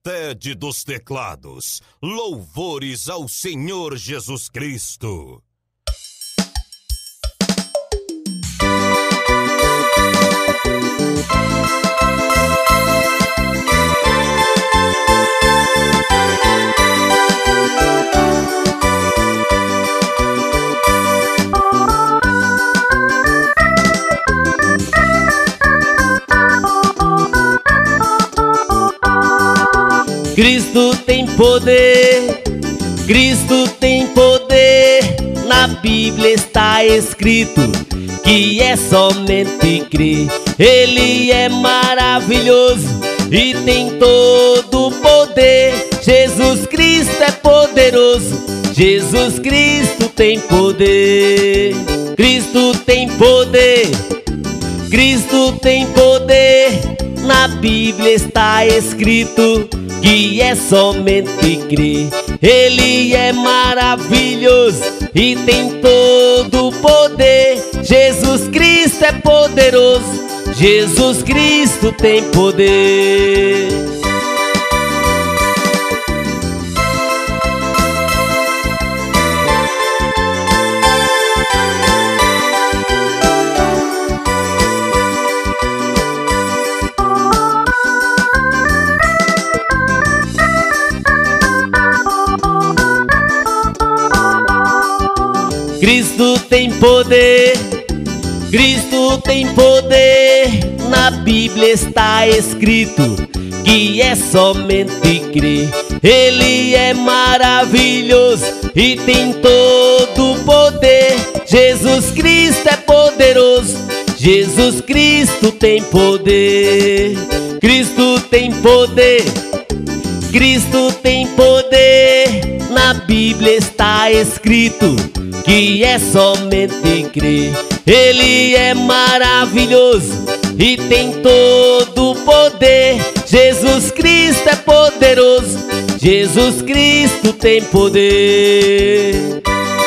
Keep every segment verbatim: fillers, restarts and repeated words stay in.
Ted dos teclados, louvores ao Senhor Jesus Cristo. Cristo tem poder, Cristo tem poder. Na Bíblia está escrito que é somente crer. Ele é maravilhoso e tem todo o poder. Jesus Cristo é poderoso, Jesus Cristo tem poder. Cristo tem poder, Cristo tem poder. Na Bíblia está escrito que é somente crer. Ele é maravilhoso e tem todo o poder. Jesus Cristo é poderoso, Jesus Cristo tem poder. Cristo tem poder, Cristo tem poder. Na Bíblia está escrito que é somente crer. Ele é maravilhoso e tem todo o poder. Jesus Cristo é poderoso, Jesus Cristo tem poder. Cristo tem poder, Cristo tem poder. Na Bíblia está escrito que é somente crer. Ele é maravilhoso e tem todo o poder. Jesus Cristo é poderoso, Jesus Cristo tem poder.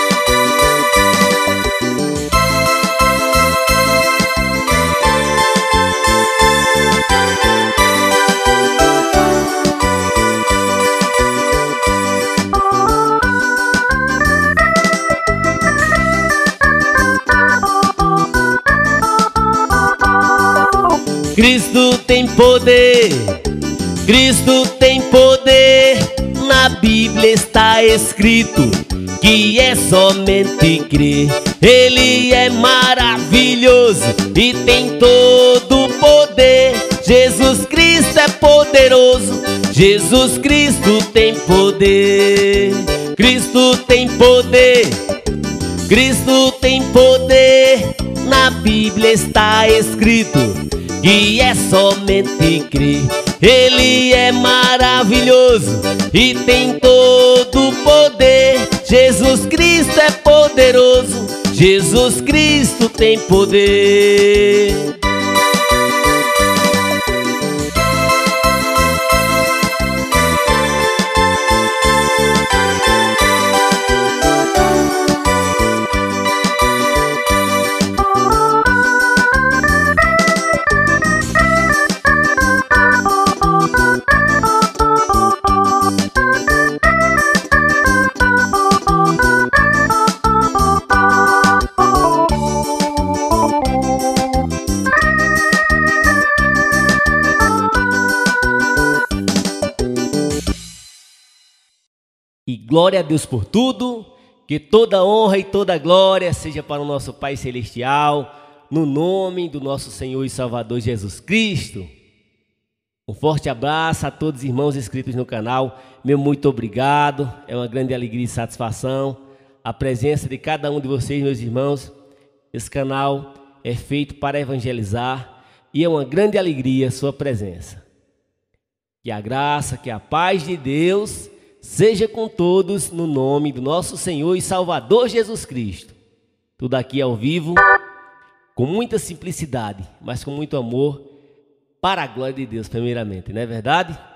Cristo tem poder, Cristo tem poder. Na Bíblia está escrito que é somente crer. Ele é maravilhoso e tem todo o poder. Jesus Cristo é poderoso, Jesus Cristo tem poder. Cristo tem poder, Cristo tem poder. Na Bíblia está escrito que é somente crer. Ele é maravilhoso e tem todo o poder. Jesus Cristo é poderoso, Jesus Cristo tem poder. E glória a Deus por tudo, que toda honra e toda glória seja para o nosso Pai Celestial, no nome do nosso Senhor e Salvador Jesus Cristo. Um forte abraço a todos os irmãos inscritos no canal, meu muito obrigado, é uma grande alegria e satisfação a presença de cada um de vocês, meus irmãos. Esse canal é feito para evangelizar e é uma grande alegria a sua presença. Que a graça, que a paz de Deus seja com todos no nome do nosso Senhor e Salvador Jesus Cristo. Tudo aqui ao vivo, com muita simplicidade, mas com muito amor, para a glória de Deus primeiramente, não é verdade?